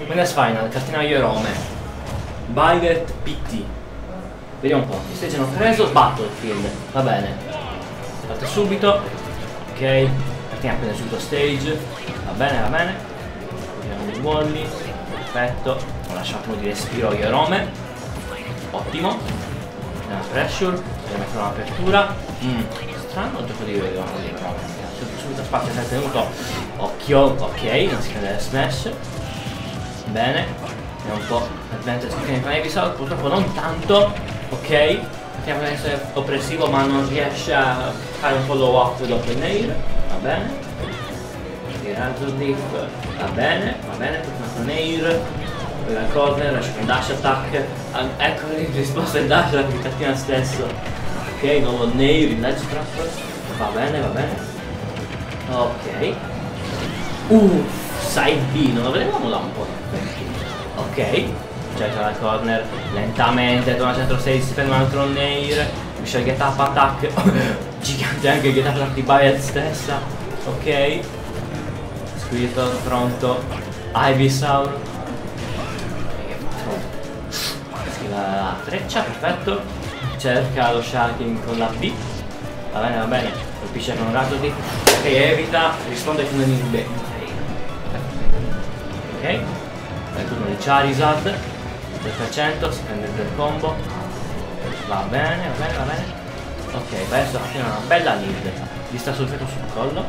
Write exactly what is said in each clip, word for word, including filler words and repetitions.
Winners Final, cartinaio Rome. Violet P T. Vediamo un po'. Che stage hanno preso? Battlefield. Va bene. Parte subito. Ok. Cartina appena subito stage. Va bene, va bene. Vediamo i Wally. Perfetto. Ho lasciato un po' di respiro io Rome. Ottimo. Una pressure. Devo mettere un'apertura. Mm. Strano il gioco di Rome. Subito spazio è tenuto. Occhio. Ok. Non si prende smash. Bene. Vediamo un po'. Advantage che ne fa purtroppo non tanto. Ok. Potrebbe essere oppressivo ma non riesce a fare un follow up dopo il nail. Va bene. Tiraggio diff. Va bene. Va bene. Tornato nail. La corner, lascia un dash attack. Ah, ecco in risposta il dash alla cattina stesso. Ok, nuovo nail, il ledge trap. Va bene, va bene. Ok. Uh, side B, non lo vedevamo da un po'. Ok. Cerca la corner lentamente, torna al centro stage, si prende un altro nair, riesce il get up attack. Gigante anche il get up attack di Bayet stessa. Ok. Squirtle pronto. Ivysaur. Schiva la freccia, perfetto. Cerca lo shaking con la B. Va bene, va bene. Colpisce con un raggio di. Ok, evita, risponde con il B. Ok. Il turno di Charizard. tre per cento, si prende il combo. Va bene, va bene, va bene. Ok, adesso ottiene una bella lead. Gli sta sul fetto sul collo.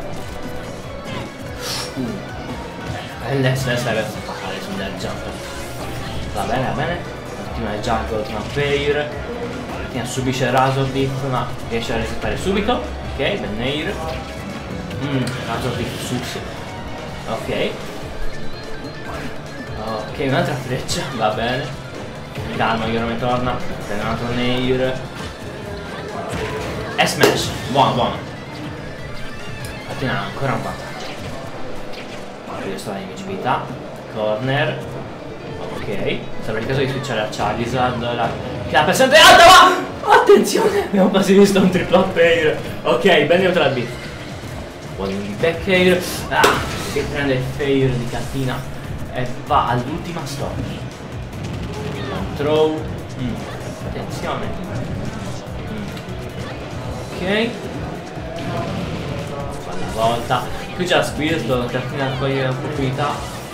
Uh. E l'S S deve fare sul del jump. Va bene, va bene. Ottima il jump, ottima fair. Ottima subisce Razor Diff, ma riesce a resettare subito. Ok, bel nair. Mm, Razor Diff sus. Ok. Ok, un'altra freccia, va bene. Calma, io non mi torna. Prende un altro nair. E smash. Buono, buono. Attina ancora un vantaggio. Questa è l'invincibilità. Corner. Ok. Serve il caso di switchare a Charizard. La... Che la percentuale è alta, ma... Attenzione! Abbiamo quasi visto un triplo fair. Ok, ben neutral B. Vuole un back air. Ah, si prende il fair di cattina. E va all'ultima storia. Throw. Mm. Attenzione. Mm. Ok. Alla volta. Qui c'è la Squirtle, cartina con l'opportunità.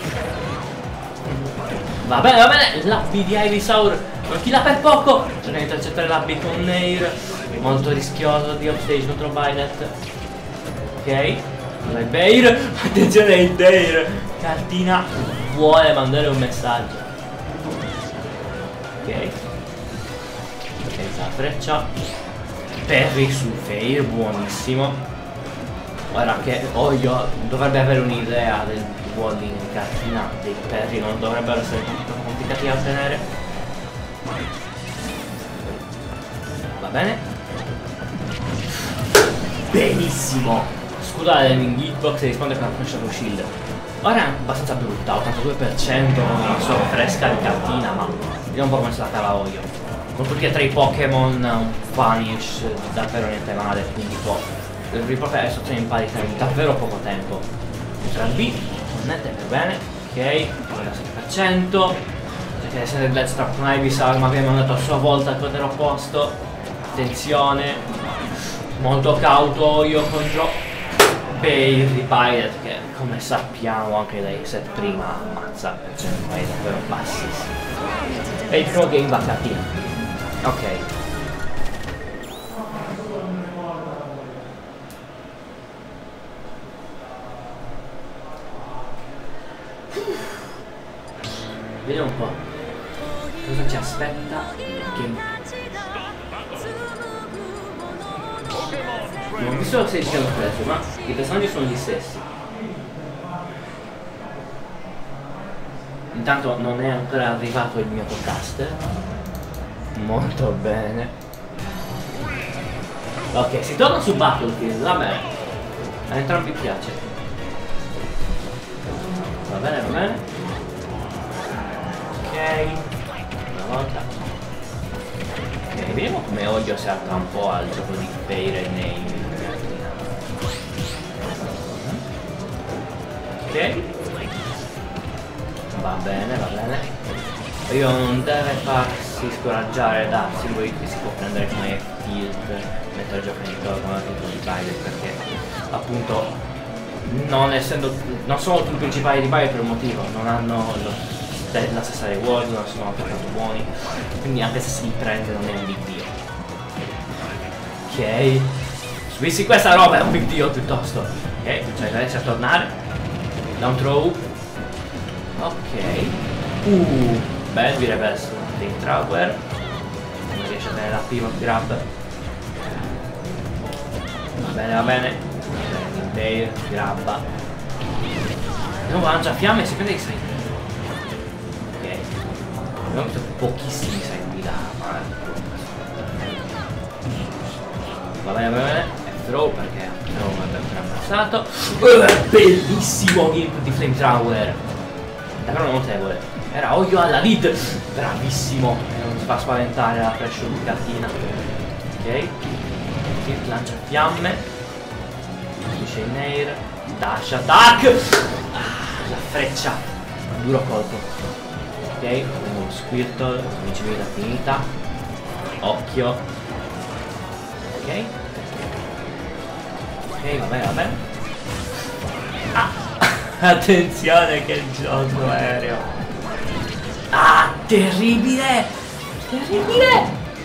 Va bene, va bene. La B di Ivysaur. Non tira per poco. Cerca di intercettare la B con Nair. Molto rischioso di offstage contro Violet. Ok. Allora il Bair. Attenzione il Bair. Cartina vuole mandare un messaggio. Ok. Ok, la freccia. Perry su Fair, buonissimo. Guarda che Oyo dovrebbe avere un'idea del walling in cartina dei Perry, non dovrebbero essere troppo complicati da ottenere. Va bene. Benissimo. Scusa del hitbox e risponde con la Shadow Shield. Ora è abbastanza brutta, ottantadue per cento con una sua fresca di cartina, ma vediamo un po' come se la cava Oyo. Con tutti e tre i Pokémon un vanish davvero niente male, quindi può riportare le istruzioni in pari in davvero poco tempo. Tra il B, connette per bene, ok, sette per cento. Cerca di essere il Death Trap con Ivysaur, ma abbiamo mandato a sua volta al potere opposto. Attenzione, molto cauto Oyo contro Bair di Pilot, che come sappiamo anche dai set prima ammazza percentuali davvero bassissime. E il primo game va a cattina. Ok. Vediamo un po' cosa ci aspetta. Game. Non ho visto se ci hanno preso, ma i personaggi sono gli stessi. Intanto non è ancora arrivato il mio podcaster. Molto bene. Ok, si torna su Battlefield, va bene. A entrambi piace. Va bene, va bene. Ok. Una volta. Ok, vediamo come Oyo si alza un po' al gioco di Fair e Nail. Ok. Va bene, va bene. Io non deve farsi scoraggiare da simboli che si può prendere come tilt mentre gioca in gioco come titolo di Biden, perché appunto non essendo non sono tutti i principali di Biden per un motivo, non hanno lo, la stessa reward, non sono altrettanto buoni, quindi anche se si li prende non è un big deal. Ok, subissi questa roba è un big deal piuttosto. Ok, cioè riesce a tornare. Down throw. Ok. Uh, bel di reverse dei Tower. Non riesce a tenere la prima grab. Va bene, va bene. Dale, grabba. Non lancia fiamme e si prende i side. Ok. Abbiamo visto pochissimi side di là. Va bene, va bene. Throw perché throw è ben passato. Uh, bellissimo gimp di Flamethrower. Davvero notevole. Era Oyo alla lead. Bravissimo. E non si fa spaventare la pressure di Cattina. Ok. Tilt lancia fiamme. Finisce in air. Dash attack. Ah, la freccia. Duro colpo. Ok. Uno Squirtle. dieci vita finita. Occhio. Ok. Ok, va bene, va bene. Ah! Attenzione che gioco aereo. Ah, terribile! Terribile!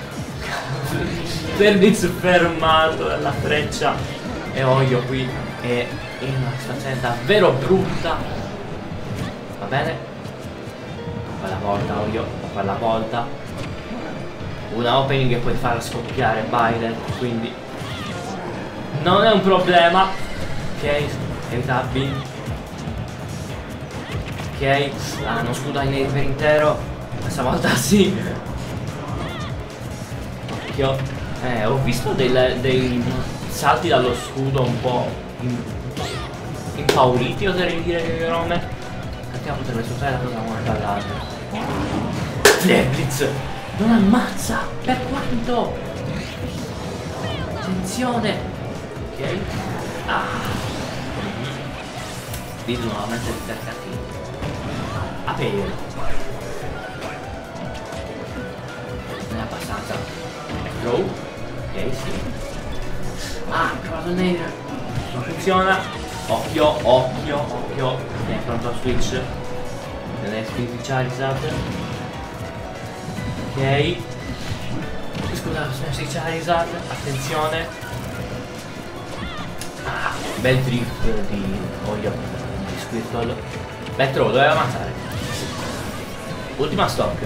Servizio fermato dalla freccia. E Oyo qui è in una situazione davvero brutta. Va bene? Quella volta Oyo, quella volta. Una opening che puoi far scoppiare Biden, quindi non è un problema. Ok, evitabili. Ok, ah, non scuda in per intero. Questa volta sì. Occhio. Eh, ho visto del, dei salti dallo scudo un po' in, impauriti, oserei dire che nome. Cattiamo potrebbe sfruttare la cosa una dall'altra. Flare Blitz! Non ammazza! Per quanto? Attenzione! Ok. Ah. Vedo nuovamente il percatino. Apere. Non è abbastanza. Throw. Ok, sì. Ah, ho provato il Nader. Non funziona. Occhio, occhio, occhio. È pronto a switch. Non è spinto Charizard. Ok. Scusa, smash di Charizard. Attenzione. Ah, bel drift di Oyo di Squirtle. Bel throw, doveva ammazzare. Ultima stock.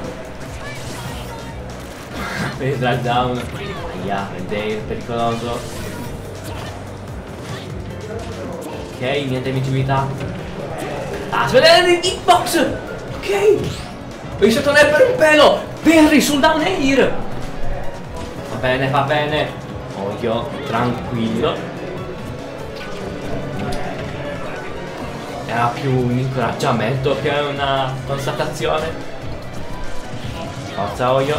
Per il drag down. Aia, Dale, pericoloso. Ok, niente invincibilità. Ah, si vede nel hitbox! Ok! Ho iniziato a per un pelo! Perry sul down air! Va bene, va bene. Oyo, tranquillo. Era più un incoraggiamento che una constatazione. Forza Oyo.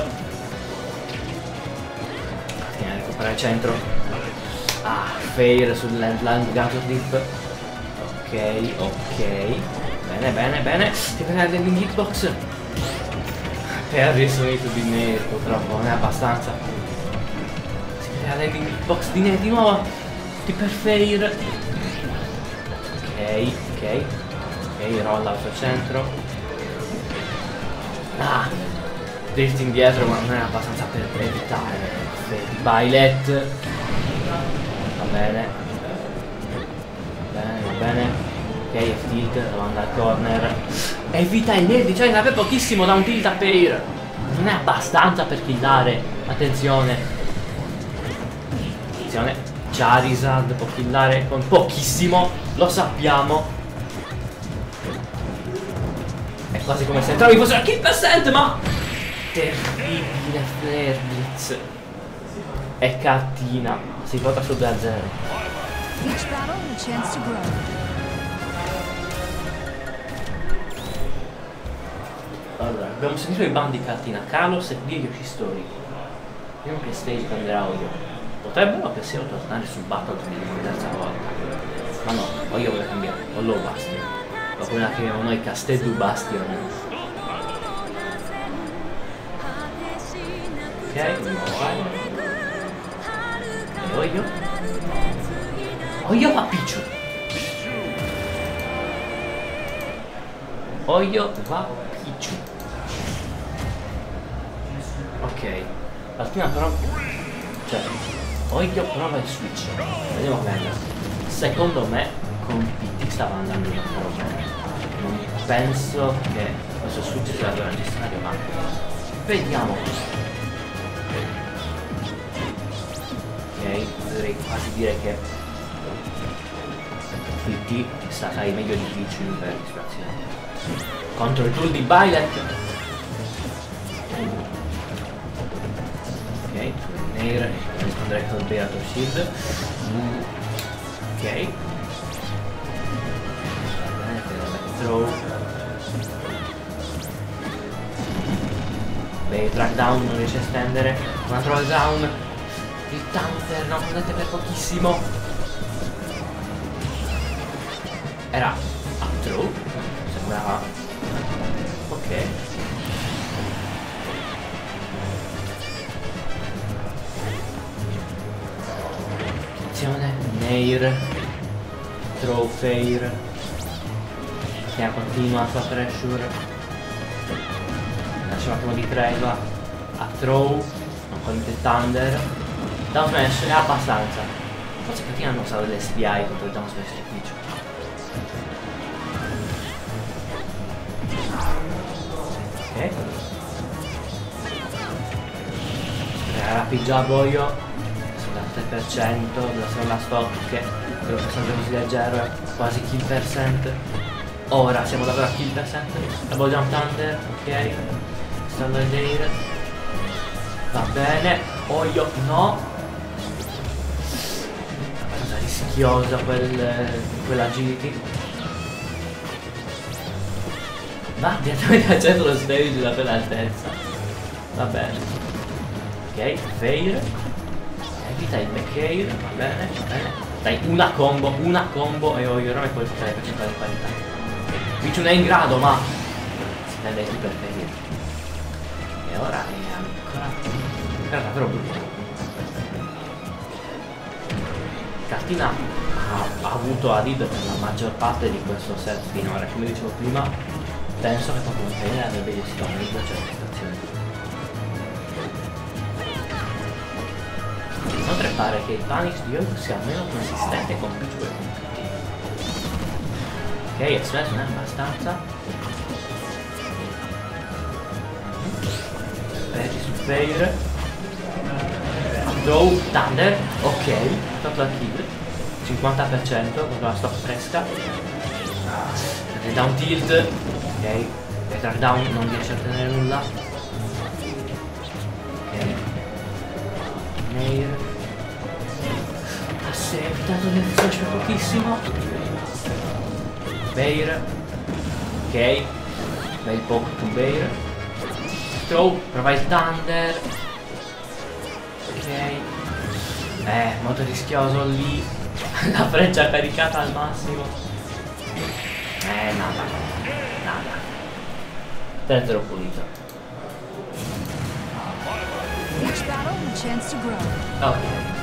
Tieni a recuperare il centro. Ah, fail sul land gato dip. Ok, ok. Bene, bene, bene. Ti prende dell'in hitbox. Perry solito di nero, purtroppo non è abbastanza. Si prende dell'in hitbox di nero di nuovo. Ti per fail. Ok, ok. Ok, rolla al suo centro. Ah! Drift indietro ma non è abbastanza per evitare. Violet. Va bene. Va bene, va bene. Ok, F tilt, lo manda al corner. Evita il nerdi, cioè ne aveva pochissimo da un tilt a pair. Non è abbastanza per killare. Attenzione. Attenzione. Charizard può killare con pochissimo. Lo sappiamo. È quasi come se entravi fosse una kill percent, ma terribile Flare Blitz. È cattina. Si porta su due a zero. Each battle a chance to grow. Allora, abbiamo sentito i bandi cattina, Kalos e Yoshi Story. Vediamo che stage prenderà Oyo. Potrebbero che sia tornare sul battle per la terza volta. Ma no, Oyo vuole cambiare, o low basta. o quella che chiamiamo noi Castello Bastion. Ok, e Oio? Oio va Pichu. Oio va Pichu. Ok, la prima però, cioè, Oio prova il switch. Vediamo come andrà. Secondo me con P T stava andando una roba. Non penso che questo switch sia davvero necessario, ma vediamo. Ok, potrei quasi dire che P T è stata meglio di Pichu per ispirazione. Contro il tool di Byleth. Ok, Nair rispondere con Beato Shield. Mm. Ok. Throw. Beh, track down non riesce a stendere. Una throw down. Il Panther non potete per pochissimo. Era a throw. Sembrava. Ok. Attenzione. Nair. Throw Fair. Che continua la sua pressure. Lascia un attimo di tregua. A throw. Non con il Thunder. Down smash è abbastanza. Forse perché hanno usato le S P I contro il down smash di Pichu. Ok. Rapid Jab Oio. tre per cento della seconda stock, che quello che sembra così leggero è quasi kill percent. Ora siamo davvero a kill percent. Double Jump Thunder, ok. Standard Air. Va bene. Oio, no. Cosa rischiosa quel, quell'agility. Va direttamente al centro dello stage da quell'altezza. Va bene. Ok, Fair. Evita il back air, va bene, va bene. Dai, una combo, una combo e Oio e poi portare per percentuale di qualità. Pichu non è in grado, ma si prende il super fair. E ora è ancora. Era davvero brutto. Cartina ha, ha avuto a lead per la maggior parte di questo set finora. Come dicevo prima, penso che proprio un fair avrebbe gestito meglio certe situazioni. Inoltre pare che il Panic di Oio sia meno consistente con Pichu e con P T. Ok, Express non è abbastanza. Reggie su Fair. Throw Thunder. Ok, fatto la kill. cinquanta per cento contro la stock fresca. E down tilt. Ok. E track down non riesce a ottenere nulla. Ok. Nair. Si è evitato del flash per pochissimo. Bair. Ok. Bel poke to Bair. Throw. Prova il Thunder. Ok. Eh, molto rischioso lì. La freccia caricata al massimo. Eh, nada. Nada. tre zero pulito. Each battle a chance to grow. Ok.